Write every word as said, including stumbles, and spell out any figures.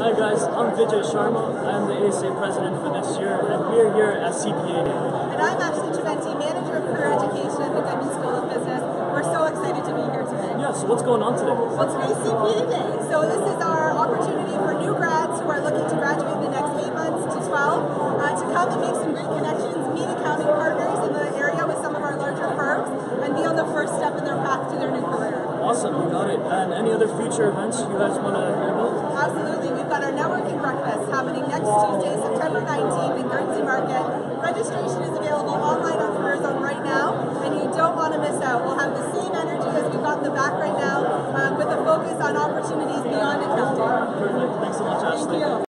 Hi guys, I'm Vijay Sharma. I'm the A S A president for this year, and we're here at C P A Day. And I'm Ashley Chimenti, Manager of Career Education at the Goodman School of Business. We're so excited to be here today. Yeah, so what's going on today? Well, today's C P A Day. So this is our opportunity for new grads who are looking to graduate in the next eight months to twelve uh, to come and make some great connections, meet accounting partners in the area with some of our larger firms, and be on the first step in their path to their new career. Awesome, you got it. And any other future events you guys want to hear about? Absolutely. We've got our networking breakfast happening next Tuesday, September nineteenth in Guernsey Market. Registration is available online on Career Zone right now, and you don't want to miss out. We'll have the same energy as we've got in the back right now, um, with a focus on opportunities beyond accounting. Perfect. Thanks so much, Ashley. Thank you.